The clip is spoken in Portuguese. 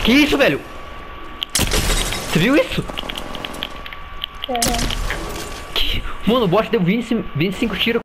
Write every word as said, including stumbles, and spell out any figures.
Que isso, velho? Você viu isso? Uhum. Que... Mano, o bot deu vinte, vinte e cinco tiros.